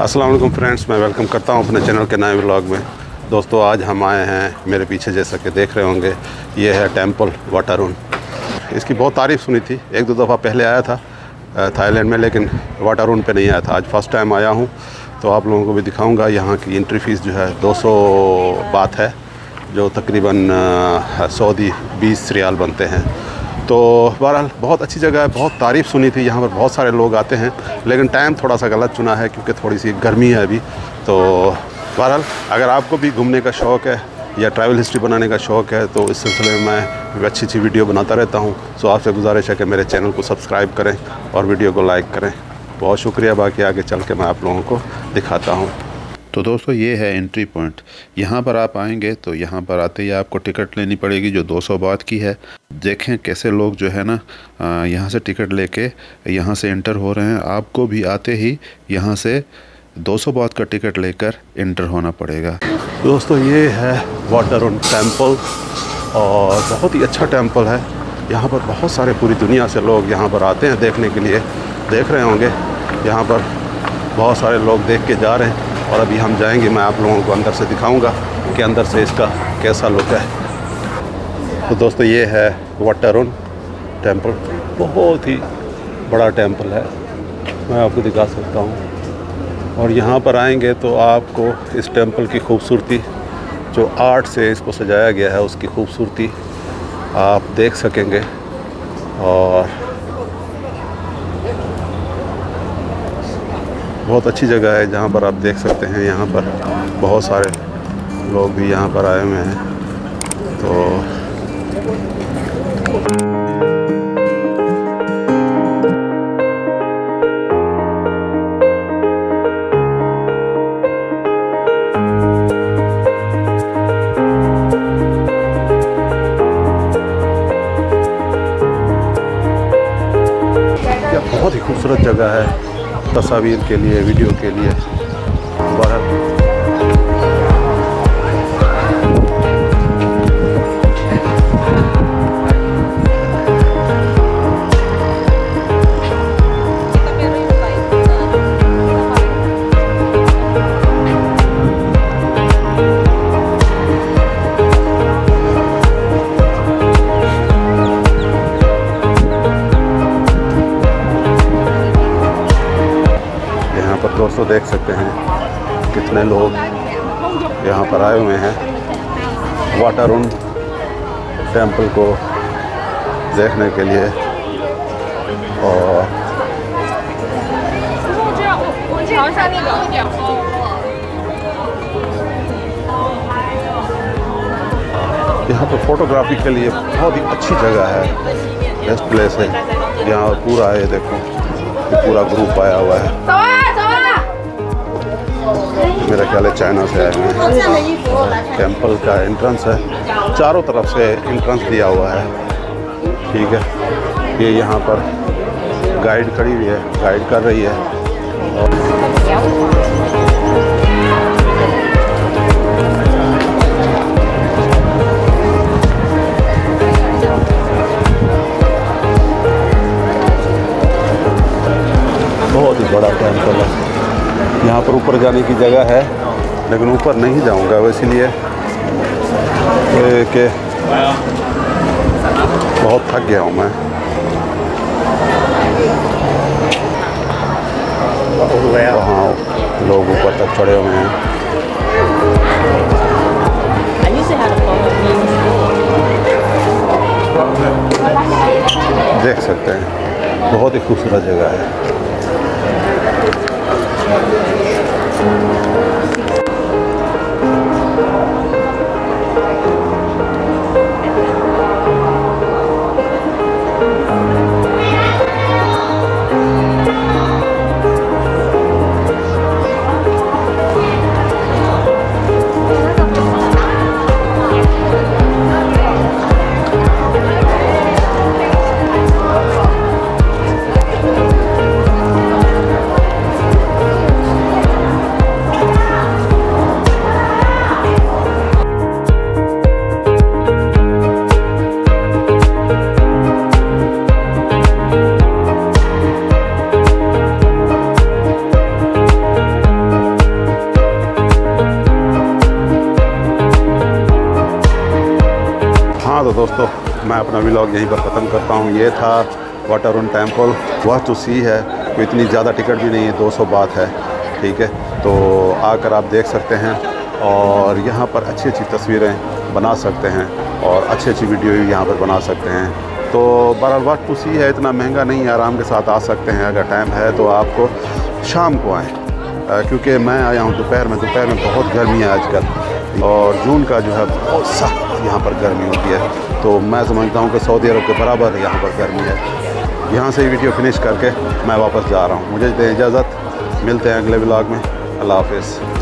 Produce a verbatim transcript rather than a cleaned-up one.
अस्सलाम वालेकुम फ्रेंड्स, मैं वेलकम करता हूं अपने चैनल के नए व्लॉग में। दोस्तों, आज हम आए हैं, मेरे पीछे जैसा कि देख रहे होंगे, ये है टेंपल वाटारून। इसकी बहुत तारीफ़ सुनी थी, एक दो दफ़ा पहले आया था थाईलैंड में, लेकिन वाटारून पे नहीं आया था। आज फर्स्ट टाइम आया हूं, तो आप लोगों को भी दिखाऊंगा। यहाँ की एंट्री फ़ीस जो है दो सौ बात है, जो तकरीबन सऊदी बीस रियाल बनते हैं। तो बहरहाल बहुत अच्छी जगह है, बहुत तारीफ़ सुनी थी। यहाँ पर बहुत सारे लोग आते हैं, लेकिन टाइम थोड़ा सा गलत चुना है क्योंकि थोड़ी सी गर्मी है अभी। तो बहरहाल अगर आपको भी घूमने का शौक़ है या ट्रैवल हिस्ट्री बनाने का शौक़ है, तो इस सिलसिले में मैं अच्छी अच्छी वीडियो बनाता रहता हूँ। सो आपसे गुजारिश है कि मेरे चैनल को सब्सक्राइब करें और वीडियो को लाइक करें। बहुत शुक्रिया। बाकी आगे चल के मैं आप लोगों को दिखाता हूँ। तो दोस्तों, ये है एंट्री पॉइंट। यहाँ पर आप आएंगे तो यहाँ पर आते ही आपको टिकट लेनी पड़ेगी, जो दो सौ बात की है। देखें कैसे लोग जो है ना यहाँ से टिकट लेके यहाँ से एंटर हो रहे हैं। आपको भी आते ही यहाँ से दो सौ बात का टिकट लेकर एंटर होना पड़ेगा। दोस्तों, ये है वाटारून टेंपल और बहुत ही अच्छा टेंपल है। यहाँ पर बहुत सारे पूरी दुनिया से लोग यहाँ पर आते हैं देखने के लिए। देख रहे होंगे यहाँ पर बहुत सारे लोग देख के जा रहे हैं, और अभी हम जाएंगे, मैं आप लोगों को अंदर से दिखाऊंगा कि अंदर से इसका कैसा लुक है। तो दोस्तों, ये है वाटारून टेंपल। बहुत ही बड़ा टेंपल है, मैं आपको दिखा सकता हूँ। और यहाँ पर आएंगे तो आपको इस टेंपल की खूबसूरती, जो आर्ट से इसको सजाया गया है, उसकी खूबसूरती आप देख सकेंगे। और बहुत अच्छी जगह है जहाँ पर आप देख सकते हैं। यहाँ पर बहुत सारे लोग भी यहाँ पर आए हुए हैं। तो यह बहुत ही खूबसूरत जगह है तस्वीर के लिए, वीडियो के लिए। दोस्तों, देख सकते हैं कितने लोग यहाँ पर आए हुए हैं वाटारून टेंपल को देखने के लिए। और यहाँ पर फोटोग्राफी के लिए बहुत ही अच्छी जगह है, बेस्ट प्लेस है। यहाँ पूरा है, देखो ये पूरा ग्रुप आया हुआ है। मेरा ख्याल है चाइना से आए हैं। टेंपल का एंट्रेंस है, चारों तरफ से एंट्रेंस दिया हुआ है। ठीक है, ये यहाँ पर गाइड खड़ी हुई है, गाइड कर रही है। और बहुत ही बड़ा टेंपल है। यहाँ पर ऊपर जाने की जगह है, लेकिन ऊपर नहीं जाऊँगा वो, इसलिए कि बहुत थक गया हूँ मैं। वहाँ लोग ऊपर तक चढ़े हुए हैं। देख सकते हैं, बहुत ही खूबसूरत जगह है। हाँ तो दोस्तों, मैं अपना व्लॉग यहीं पर ख़त्म करता हूँ। ये था वाटरून टेम्पल। वह टू सी है, कोई इतनी ज़्यादा टिकट भी नहीं है, दो सौ बात है, ठीक है। तो आकर आप देख सकते हैं और यहाँ पर अच्छी अच्छी तस्वीरें बना सकते हैं और अच्छी अच्छी वीडियो भी यहाँ पर बना सकते हैं। तो बहरहाल वाट टू सी है, इतना महंगा नहीं है, आराम के साथ आ सकते हैं। अगर टाइम है तो आपको शाम को आएँ, क्योंकि मैं आया हूँ दोपहर में। दोपहर में बहुत गर्मी है आजकल और जून का जो है बहुत सख्त यहाँ पर गर्मी होती है। तो मैं समझता हूँ कि सऊदी अरब के बराबर यहाँ पर गर्मी है। यहाँ से वीडियो फिनिश करके मैं वापस जा रहा हूँ। मुझे दें इजाज़त, मिलते हैं अगले व्लॉग में। अल्लाह हाफ़िज़।